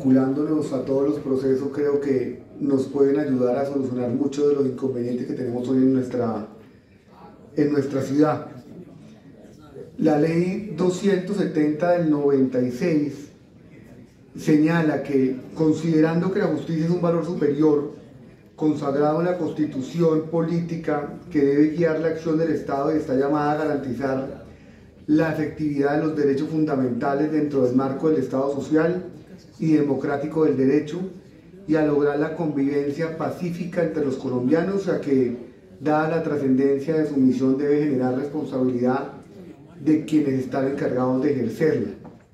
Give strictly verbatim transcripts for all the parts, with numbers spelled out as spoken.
vinculándonos a todos los procesos, creo que nos pueden ayudar a solucionar muchos de los inconvenientes que tenemos hoy en nuestra, en nuestra ciudad. La ley doscientos setenta del noventa y seis señala que, considerando que la justicia es un valor superior, consagrado en la Constitución política que debe guiar la acción del Estado y está llamada a garantizar la efectividad de los derechos fundamentales dentro del marco del Estado social y democrático del derecho, y a lograr la convivencia pacífica entre los colombianos, ya que, dada la trascendencia de su misión, debe generar responsabilidad de quienes están encargados de ejercerla.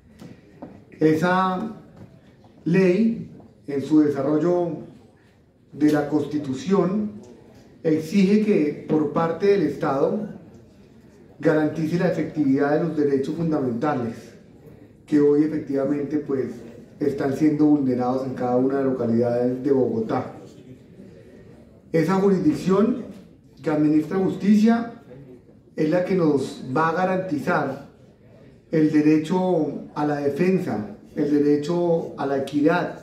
Esa ley, en su desarrollo de la Constitución, exige que por parte del Estado garantice la efectividad de los derechos fundamentales que hoy efectivamente pues están siendo vulnerados en cada una de las localidades de Bogotá. Esa jurisdicción que administra justicia es la que nos va a garantizar el derecho a la defensa, el derecho a la equidad,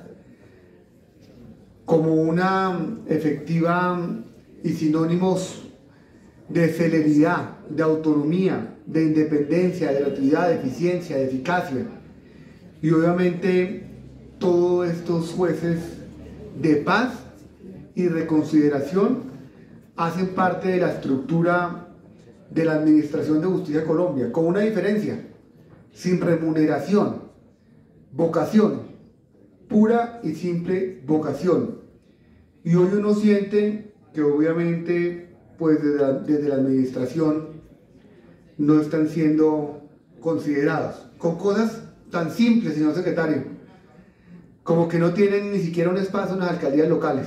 como una efectiva y sinónimos de celeridad, de autonomía, de independencia, de gratuidad, de eficiencia, de eficacia. Y obviamente todos estos jueces de paz y reconsideración hacen parte de la estructura de la Administración de Justicia de Colombia, con una diferencia: sin remuneración, vocación, pura y simple vocación. Y hoy uno siente que obviamente pues desde la, desde la administración no están siendo considerados, con cosas tan simples, señor secretario, como que no tienen ni siquiera un espacio en las alcaldías locales.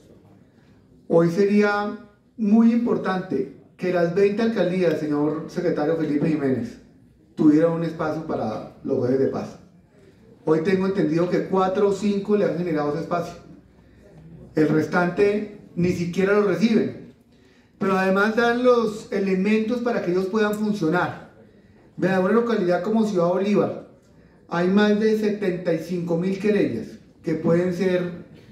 Hoy sería muy importante que las veinte alcaldías, señor secretario Felipe Jiménez, tuvieran un espacio para los jueces de paz. Hoy tengo entendido que cuatro o cinco le han generado ese espacio. El restante ni siquiera lo reciben. Pero además dan los elementos para que ellos puedan funcionar. Vean, una localidad como Ciudad Bolívar, hay más de setenta y cinco mil querellas que pueden ser,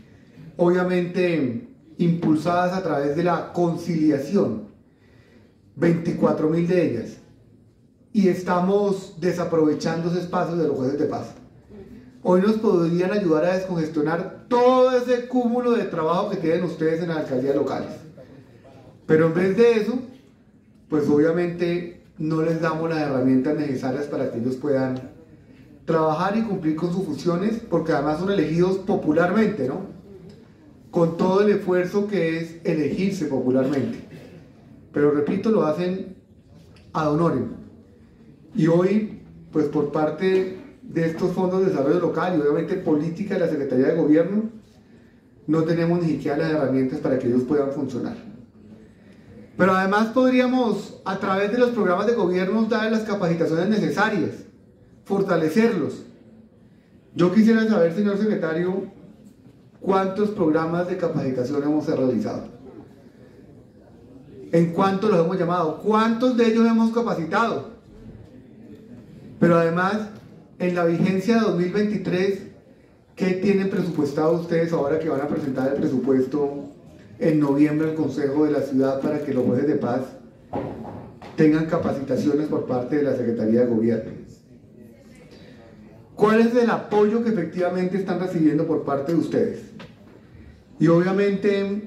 obviamente, impulsadas a través de la conciliación. veinticuatro mil de ellas. Y estamos desaprovechando ese espacio de los jueces de paz. Hoy nos podrían ayudar a descongestionar todo ese cúmulo de trabajo que tienen ustedes en las alcaldías locales. Pero en vez de eso, pues obviamente no les damos las herramientas necesarias para que ellos puedan trabajar y cumplir con sus funciones, porque además son elegidos popularmente, ¿no? Con todo el esfuerzo que es elegirse popularmente. Pero repito, lo hacen ad honorem. Y hoy, pues por parte de estos fondos de desarrollo local y obviamente política de la Secretaría de Gobierno, no tenemos ni siquiera las herramientas para que ellos puedan funcionar. Pero además podríamos, a través de los programas de gobierno, dar las capacitaciones necesarias, fortalecerlos. Yo quisiera saber, señor secretario, cuántos programas de capacitación hemos realizado, en cuántos los hemos llamado, cuántos de ellos hemos capacitado. Pero además, en la vigencia de dos mil veintitrés, ¿qué tienen presupuestado ustedes ahora que van a presentar el presupuesto en noviembre al Consejo de la Ciudad para que los jueces de paz tengan capacitaciones por parte de la Secretaría de Gobierno? ¿Cuál es el apoyo que efectivamente están recibiendo por parte de ustedes? Y obviamente,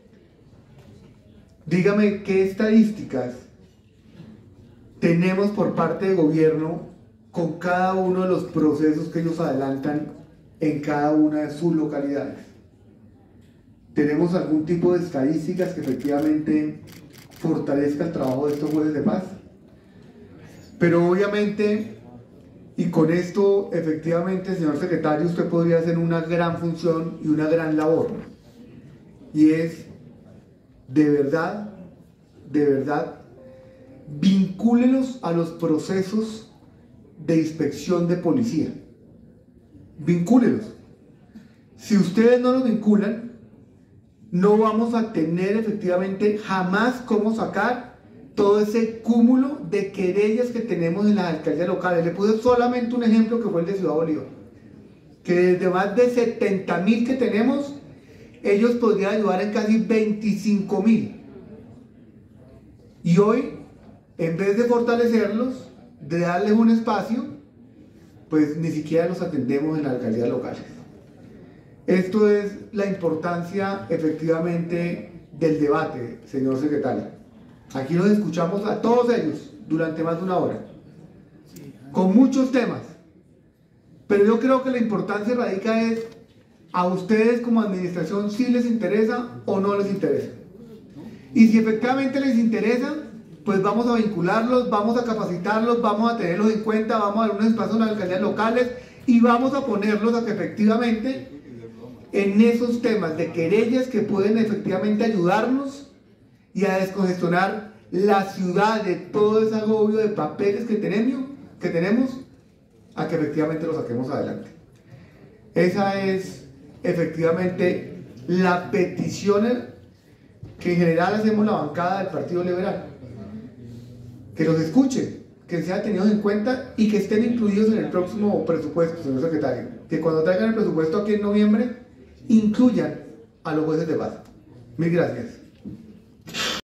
dígame qué estadísticas tenemos por parte de gobierno con cada uno de los procesos que ellos adelantan en cada una de sus localidades. ¿Tenemos algún tipo de estadísticas que efectivamente fortalezca el trabajo de estos jueces de paz? Pero obviamente, y con esto efectivamente, señor secretario, usted podría hacer una gran función y una gran labor, y es, de verdad, de verdad, vincúlelos a los procesos de inspección de policía. Vincúlelos. Si ustedes no los vinculan, no vamos a tener efectivamente jamás cómo sacar todo ese cúmulo de querellas que tenemos en las alcaldías locales. Le puse solamente un ejemplo que fue el de Ciudad Bolívar. que desde más de setenta mil que tenemos, ellos podrían ayudar en casi veinticinco mil. Y hoy, en vez de fortalecerlos, de darles un espacio, pues ni siquiera los atendemos en las alcaldías locales. Esto es la importancia efectivamente del debate, señor secretario. Aquí los escuchamos a todos ellos durante más de una hora, con muchos temas, pero yo creo que la importancia radica es a ustedes como administración si les interesa o no les interesa. Y si efectivamente les interesa, pues vamos a vincularlos, vamos a capacitarlos, vamos a tenerlos en cuenta, vamos a dar un espacio en las alcaldías locales y vamos a ponerlos a que efectivamente en esos temas de querellas que pueden efectivamente ayudarnos y a descongestionar la ciudad de todo ese agobio de papeles que tenemos, que tenemos, a que efectivamente lo saquemos adelante. Esa es efectivamente la petición que en general hacemos la bancada del Partido Liberal. Que los escuchen, que sean tenidos en cuenta y que estén incluidos en el próximo presupuesto, señor secretario. Que cuando traigan el presupuesto aquí en noviembre, incluyan a los jueces de paz. Mil gracias.